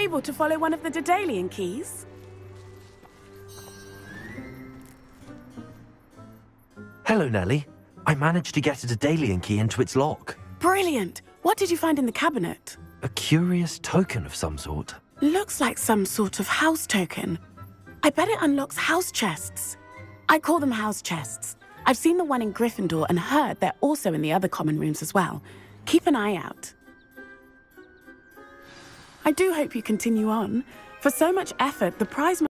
able to follow one of the Daedalian keys? Hello, Nellie. I managed to get a Daedalian key into its lock. Brilliant! What did you find in the cabinet? A curious token of some sort. Looks like some sort of house token. I bet it unlocks house chests. I call them house chests. I've seen the one in Gryffindor and heard they're also in the other common rooms as well. Keep an eye out. I do hope you continue on. For so much effort, the prize